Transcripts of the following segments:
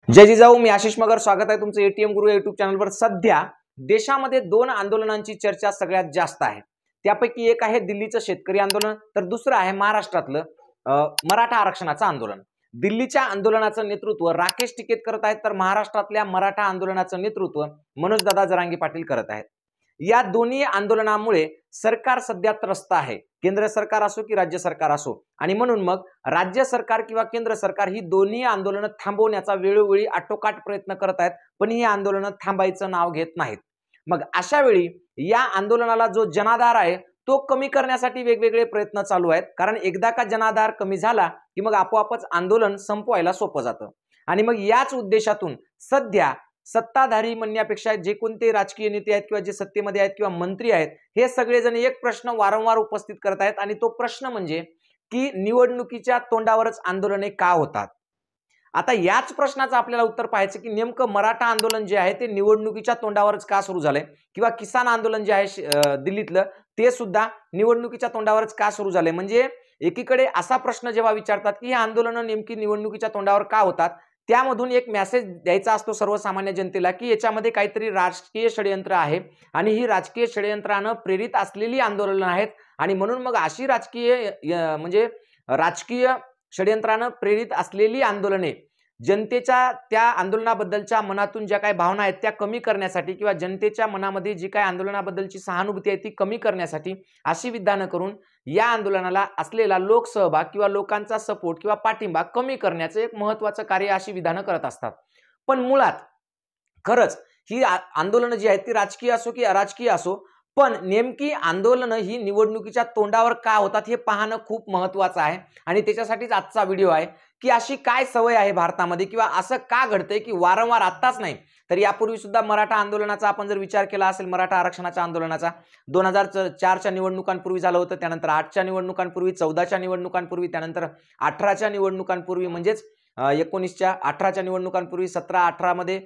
जय जिजाऊ, मी आशिष मगर. स्वागत आहे तुमचं एटीएम गुरु युट्यूब चॅनलवर. सध्या देशामध्ये दोन आंदोलनांची चर्चा सगळ्यात जास्त आहे. त्यापैकी एक आहे दिल्लीचं शेतकरी आंदोलन, तर दुसरं आहे महाराष्ट्रातलं मराठा आरक्षणाचं आंदोलन. दिल्लीच्या आंदोलनाचं नेतृत्व राकेश टिकैत करत आहेत, तर महाराष्ट्रातल्या मराठा आंदोलनाचं नेतृत्व मनोजदादा जरांगे पाटील करत आहेत. या दोन्ही आंदोलनामुळे सरकार सध्या त्रस्त आहे, केंद्र सरकार असो की राज्य सरकार असो. आणि म्हणून मग राज्य सरकार किंवा केंद्र सरकार ही दोन्ही आंदोलनं थांबवण्याचा वेळोवेळी आटोकाट प्रयत्न करत आहेत, पण ही आंदोलनं थांबायचं नाव घेत नाहीत. मग अशा वेळी या आंदोलनाला जो जनाधार आहे तो कमी करण्यासाठी वेगवेगळे प्रयत्न चालू आहेत. कारण एकदा का जनाधार कमी झाला की मग आपोआपच आंदोलन संपवायला सोपं जातं. आणि मग याच उद्देशातून सध्या सत्ताधारी म्हणण्यापेक्षा जे कोणते राजकीय नेते आहेत किंवा जे सत्तेमध्ये आहेत किंवा मंत्री आहेत, हे सगळेजण एक प्रश्न वारंवार उपस्थित करत आहेत. आणि तो प्रश्न म्हणजे की निवडणुकीच्या तोंडावरच आंदोलने का होतात. आता याच प्रश्नाचं आपल्याला उत्तर पाहायचं की नेमकं मराठा आंदोलन जे आहे ते निवडणुकीच्या तोंडावरच का सुरू झालंय, किंवा किसान आंदोलन जे आहे दिल्लीतलं ते सुद्धा निवडणुकीच्या तोंडावरच का सुरू झालंय. म्हणजे एकीकडे असा प्रश्न जेव्हा विचारतात की ही आंदोलनं नेमकी निवडणुकीच्या तोंडावर का होतात, त्यामधून एक मेसेज द्यायचा असतो सर्वसामान्य जनतेला की याच्यामध्ये काहीतरी राजकीय षडयंत्र आहे आणि ही राजकीय षडयंत्रानं प्रेरित असलेली आंदोलनं आहेत. आणि म्हणून मग अशी राजकीय षडयंत्रानं प्रेरित असलेली आंदोलने जनतेच्या त्या आंदोलनाबद्दलच्या मनातून ज्या काही भावना आहेत त्या कमी करण्यासाठी, किंवा जनतेच्या मनामध्ये जी काही आंदोलनाबद्दलची सहानुभूती आहे ती कमी करण्यासाठी अशी विधानं करून या आंदोलनाला असलेला लोकसहभाग किंवा लोकांचा सपोर्ट किंवा पाठिंबा कमी करण्याचं एक महत्त्वाचं कार्य अशी विधानं करत असतात. पण मुळात खरंच ही आंदोलनं जी आहेत ती राजकीय असो की अराजकीय असो, पण नेमकी आंदोलनं ही निवडणुकीच्या तोंडावर का होतात हे पाहणं खूप महत्त्वाचं आहे. आणि त्याच्यासाठीच आजचा व्हिडिओ आहे की अशी काय सवय आहे भारतामध्ये, किंवा असं का घडतंय की वारंवार, आत्ताच नाही तर यापूर्वी सुद्धा मराठा आंदोलनाचा आपण जर विचार केला असेल, मराठा आरक्षणाच्या आंदोलनाचा 2004च्या निवडणुकांपूर्वी झालं होतं, त्यानंतर 8च्या निवडणुकांपूर्वी, 14च्या निवडणुकांपूर्वी, त्यानंतर 18च्या निवडणुकांपूर्वी, म्हणजेच 19च्या 18च्या निवडणुकांपूर्वी 17-18 मध्ये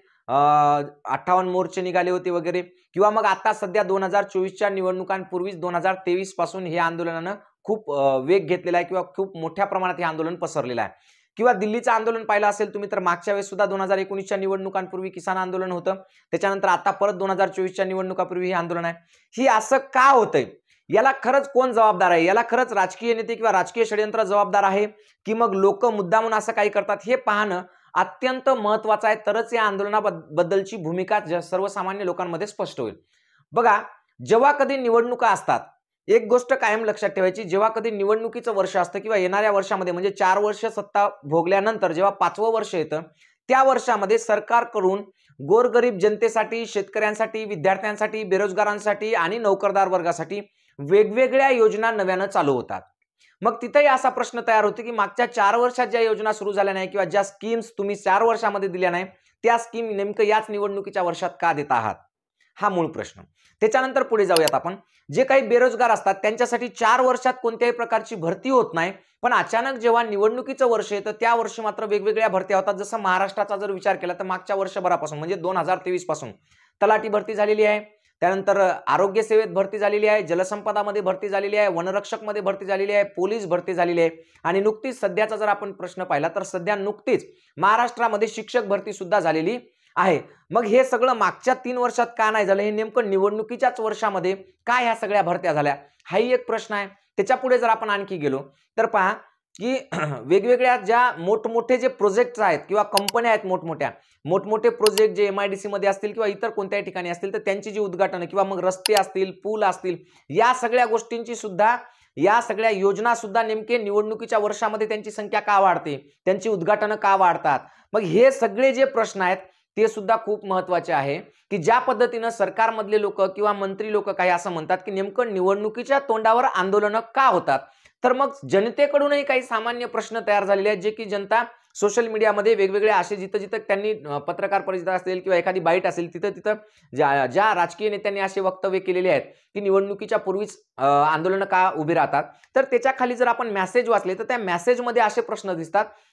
58 मोर्चे निघाले होते वगैरे. किंवा मग आता सध्या 2024च्या निवडणुकांपूर्वी 2023 पासून हे आंदोलनानं खूप वेग घेतलेला आहे, किंवा खूप मोठ्या प्रमाणात हे आंदोलन पसरलेलं आहे. किंवा दिल्लीचं आंदोलन पाहिलं असेल तुम्ही तर मागच्या वेळेस सुद्धा 2019च्या निवडणुकांपूर्वी किसान आंदोलन होतं, त्याच्यानंतर आता परत 2024च्या निवडणुकांपूर्वी हे आंदोलन आहे. ही असं का होतंय, याला खरंच कोण जबाबदार आहे? याला खरंच राजकीय नेते किंवा राजकीय षडयंत्र जबाबदार आहे, की मग लोक मुद्दामून असं काही करतात, हे पाहणं अत्यंत महत्वाचं आहे. तरच या आंदोलनाबद्दलची भूमिका सर्वसामान्य लोकांमध्ये स्पष्ट होईल. बघा, जेव्हा कधी निवडणुका असतात, एक गोष्ट कायम लक्षात ठेवायची, जेव्हा कधी निवडणुकीचं वर्ष असतं किंवा येणाऱ्या वर्षामध्ये म्हणजे 4 वर्ष सत्ता भोगल्यानंतर जेव्हा 5वं वर्ष येतं, त्या वर्षामध्ये सरकारकडून गोरगरीब जनतेसाठी, शेतकऱ्यांसाठी, विद्यार्थ्यांसाठी, बेरोजगारांसाठी आणि नोकरदार वर्गासाठी वेगवेगळ्या योजना नव्यानं चालू होतात. मग तिथेही असा प्रश्न तयार होतो की मागच्या 4 वर्षात ज्या योजना सुरू झाल्या नाही किंवा ज्या स्कीम्स तुम्ही 4 वर्षामध्ये दिल्या नाही, त्या स्कीम नेमकं याच निवडणुकीच्या वर्षात का देत आहात, हा मूळ प्रश्न. त्याच्यानंतर पुढे जाऊयात आपण. जे काही बेरोजगार असतात त्यांच्यासाठी 4 वर्षात कोणत्याही प्रकारची भरती होत नाही, पण अचानक जेव्हा निवडणुकीचं वर्ष येतं त्या वर्षी मात्र वेगवेगळ्या भरत्या होतात. जसं महाराष्ट्राचा जर विचार केला तर मागच्या वर्षभरापासून म्हणजे 2023 पासून तलाठी भरती झालेली आहे, त्यानंतर आरोग्य सेवेत भरती झालेली आहे, जलसंपदामध्ये भरती झालेली आहे, वनरक्षकमध्ये भरती झालेली आहे, पोलीस भरती झालेली आहे. आणि नुकतीच सध्याचा जर आपण प्रश्न पाहिला तर सध्या नुकतीच महाराष्ट्रामध्ये शिक्षक भरती सुद्धा झालेली आहे. मग हे सगळं मागच्या 3 वर्षात का नाही झालं, हे नेमकं निवडणुकीच्याच वर्षामध्ये का ह्या सगळ्या भरत्या झाल्या, हाही एक प्रश्न आहे. त्याच्या पुढे जर आपण आणखी गेलो तर पहा की वेगवेगळ्या ज्या मोठमोठे जे प्रोजेक्ट्स आहेत किंवा कंपन्या आहेत, मोठमोठे प्रोजेक्ट जे MIDC मध्ये असतील किंवा इतर कोणत्याही ठिकाणी असतील, तर त्यांची जी उद्घाटन किंवा मग रस्ते असतील, पूल असतील, या सगळ्या गोष्टींची सुद्धा, या सगळ्या योजना सुद्धा नेमके निवडणुकीच्या वर्षामध्ये त्यांची संख्या का वाढते, त्यांची उद्घाटनं का वाढतात. मग हे सगळे जे प्रश्न आहेत ते सुद्धा खूप महत्त्वाचे आहे की ज्या पद्धतीनं सरकारमधले लोक किंवा मंत्री लोक काही असं म्हणतात की नेमकं निवडणुकीच्या तोंडावर आंदोलनं का होतात. तर मग जनतेकडूनही काही सामान्य प्रश्न तयार झालेले आहेत, जे की जनता सोशल मीडियामध्ये वेगवेगळे असे जिथं त्यांनी पत्रकार परिषद असेल किंवा एखादी बाईट असेल तिथं ज्या राजकीय नेत्यांनी असे वक्तव्य केलेले आहेत की निवडणुकीच्या पूर्वीच आंदोलनं का उभी राहतात, तर त्याच्या खाली जर आपण मेसेज वाचले तर त्या मेसेजमध्ये असे प्रश्न दिसतात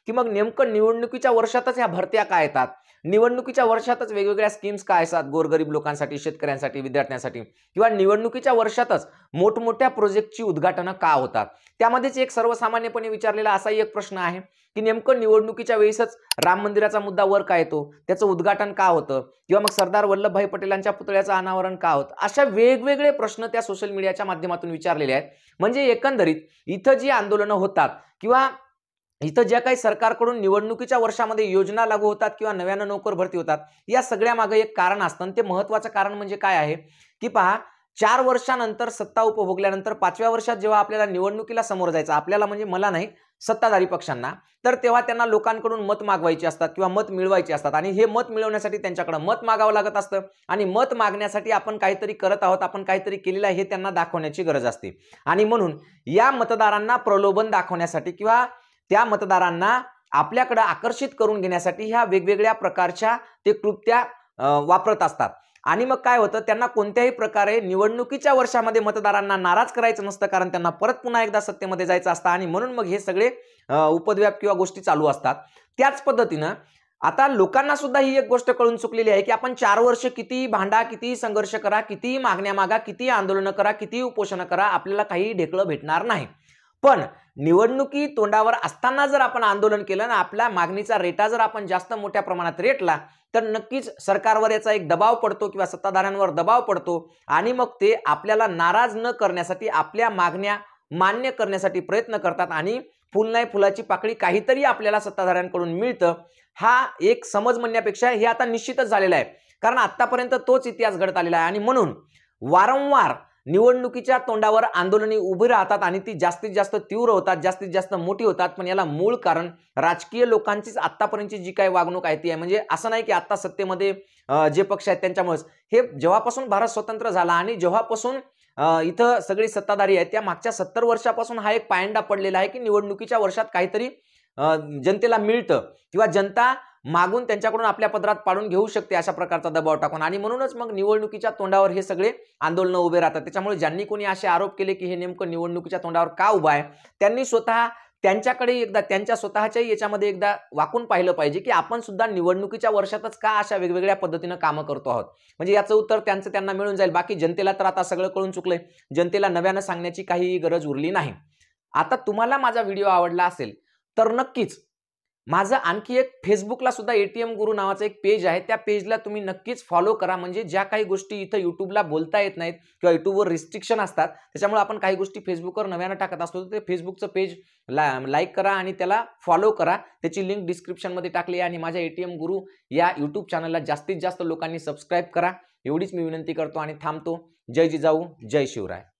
की मग नेमकं निवडणुकीच्या वर्षातच ह्या भरत्या का येतात, निवडणुकीच्या वर्षातच वेगवेगळ्या स्कीम्स काय असतात गोरगरीब लोकांसाठी, शेतकऱ्यांसाठी, विद्यार्थ्यांसाठी, किंवा निवडणुकीच्या वर्षातच मोठमोठ्या प्रोजेक्टची उद्घाटनं का होतात. त्यामध्येच एक सर्वसामान्यपणे विचारलेला असाही एक प्रश्न आहे की नेमकं निवडणुकीच्या वेळेसच राम मंदिराचा मुद्दा वर का येतो, त्याचं उद्घाटन का होतं, किंवा मग सरदार वल्लभभाई पटेलांच्या पुतळ्याचं अनावरण का होतं. अशा वेगवेगळे प्रश्न त्या सोशल मीडियाच्या माध्यमातून विचारलेले आहेत. म्हणजे एकंदरीत इथं जी आंदोलनं होतात किंवा इथं ज्या काही सरकारकडून निवडणुकीच्या वर्षामध्ये योजना लागू होतात किंवा नव्यानं नोकर भरती होतात, या सगळ्या मागे एक कारण असतं. आणि ते महत्त्वाचं कारण म्हणजे काय आहे की पहा, 4 वर्षानंतर सत्ता उपभोगल्यानंतर 5व्या वर्षात जेव्हा आपल्याला निवडणुकीला समोर जायचं, आपल्याला म्हणजे मला नाही, सत्ताधारी पक्षांना, तर तेव्हा त्यांना लोकांकडून मत मागवायची असतात किंवा मत मिळवायची असतात. आणि हे मत मिळवण्यासाठी त्यांच्याकडे मत मागावं लागत असतं. आणि मत मागण्यासाठी आपण काहीतरी करत आहोत, आपण काहीतरी केलेलं आहे हे त्यांना दाखवण्याची गरज असते. आणि म्हणून या मतदारांना प्रलोभन दाखवण्यासाठी किंवा त्या मतदारांना आपल्याकडे आकर्षित करून घेण्यासाठी ह्या वेगवेगळ्या प्रकारच्या ते कृत्या वापरत असतात. आणि मग काय होतं, त्यांना कोणत्याही प्रकारे निवडणुकीच्या वर्षामध्ये मतदारांना नाराज करायचं नसतं, कारण त्यांना परत पुन्हा एकदा सत्तेमध्ये जायचं असतं. आणि म्हणून मग हे सगळे उपद्व्याप किंवा गोष्टी चालू असतात. त्याच पद्धतीनं आता लोकांना सुद्धा ही एक गोष्ट कळून चुकलेली आहे की आपण 4 वर्ष कितीही भांडा, कितीही संघर्ष करा, कितीही मागण्या मागा, कितीही आंदोलनं करा, कितीही उपोषण करा, आपल्याला काही ढेकळं भेटणार नाही. पण निवडणुकी तोंडावर असताना जर आपण आंदोलन केलं ना, आपल्या मागणीचा रेटा जर आपण जास्त मोठ्या प्रमाणात रेटला, तर नक्कीच सरकारवर याचा एक दबाव पडतो किंवा सत्ताधाऱ्यांवर दबाव पडतो. आणि मग ते आपल्याला नाराज न करण्यासाठी, आपल्या मागण्या मान्य करण्यासाठी प्रयत्न करतात. आणि फुल नाही फुलाची पाकळी काहीतरी आपल्याला सत्ताधाऱ्यांकडून मिळतं, हा एक समज म्हणण्यापेक्षा हे आता निश्चितच झालेलं आहे. कारण आतापर्यंत तोच इतिहास घडत आलेला आहे. आणि म्हणून वारंवार निवडणुकीच्या तोंडावर आंदोलने उभी राहतात आणि ती जास्तीत जास्त तीव्र होतात, जास्तीत जास्त मोठी होतात. पण याला मूळ कारण राजकीय लोकांचीच आतापर्यंतची जी काही वागणूक आहे ती आहे. म्हणजे असं नाही की आता सत्तेमध्ये जे पक्ष आहेत त्यांच्यामुळेच, हे जेव्हापासून भारत स्वतंत्र झाला आणि जेव्हापासून इथं सगळी सत्ताधारी आहेत, त्या मागच्या 70 वर्षापासून हा एक पायंडा पडलेला आहे की निवडणुकीच्या वर्षात काहीतरी जनतेला मिळतं किंवा जनता मागून त्यांच्याकडून आपल्या पदरात पाडून घेऊ शकते, अशा प्रकारचा दबाव टाकून. आणि म्हणूनच मग निवडणुकीच्या तोंडावर हे सगळे आंदोलन उभे राहतात. त्याच्यामुळे ज्यांनी कोणी असे आरोप केले की हे नेमकं निवडणुकीच्या तोंडावर का उभा आहे, त्यांनी स्वतः त्यांच्याकडे एकदा त्यांच्या स्वतःच्याही याच्यामध्ये एकदा वाकून पाहिलं पाहिजे की आपण सुद्धा निवडणुकीच्या वर्षातच का अशा वेगवेगळ्या पद्धतीनं कामं करतो आहोत. म्हणजे याचं उत्तर त्यांना मिळून जाईल. बाकी जनतेला तर आता सगळं कळून चुकलंय, जनतेला नव्यानं सांगण्याची काही गरज उरली नाही. आता तुम्हाला माझा व्हिडिओ आवडला असेल तर नक्कीच माझं आणखी एक फेसबुकला सुद्धा एटीएम गुरु नावाचं एक पेज आहे, त्या पेजला तुम्ही नक्कीच फॉलो करा. म्हणजे ज्या काही गोष्टी इथं युट्यूबला बोलता येत नाहीत किंवा युट्यूबवर रिस्ट्रिक्शन असतात, त्याच्यामुळे आपण काही गोष्टी फेसबुकवर नव्यानं टाकत असतो, ते फेसबुकचं पेज लाईक करा आणि त्याला फॉलो करा. त्याची लिंक डिस्क्रिप्शनमध्ये टाकली आहे. आणि माझ्या एटीएम गुरु या यूट्यूब चॅनलला जास्तीत जास्त लोकांनी सबस्क्राईब करा, एवढीच मी विनंती करतो आणि थांबतो. जय जिजाऊ, जय शिवराय.